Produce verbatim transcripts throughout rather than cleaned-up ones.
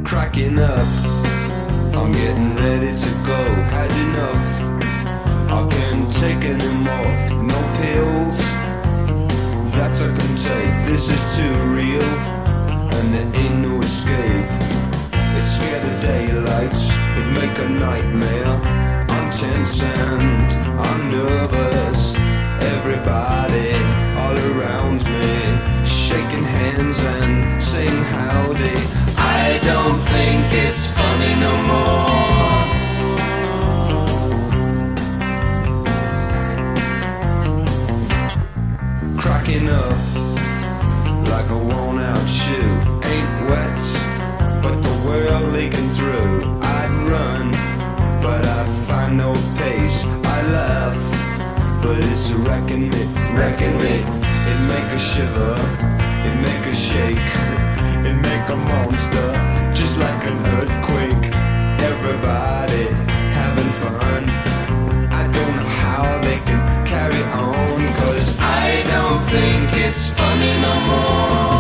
cracking up. I'm getting ready to go. Had enough, I can't take anymore. No pills that I can take. This is too real, and there ain't no escape. It scared the daylight, it make a nightmare. I'm tense and I'm nervous. Everybody all around me shaking hands and saying howdy. I don't think it's funny no more. Cracking up like a worn out shoe. Ain't wet, but the world leaking through. I'd run, but I find no pace. I laugh, but it's wrecking me, wrecking me. It make a shiver, it make a shake, it make a monster, just like an earthquake. Everybody having fun. I don't know how they can carry on, 'cause I don't think it's funny no more.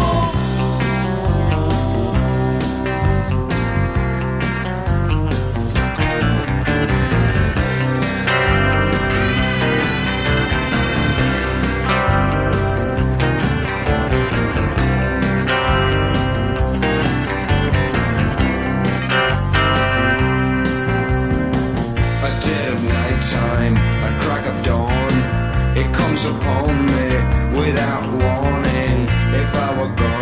A crack of dawn, it comes upon me without warning. If I were gone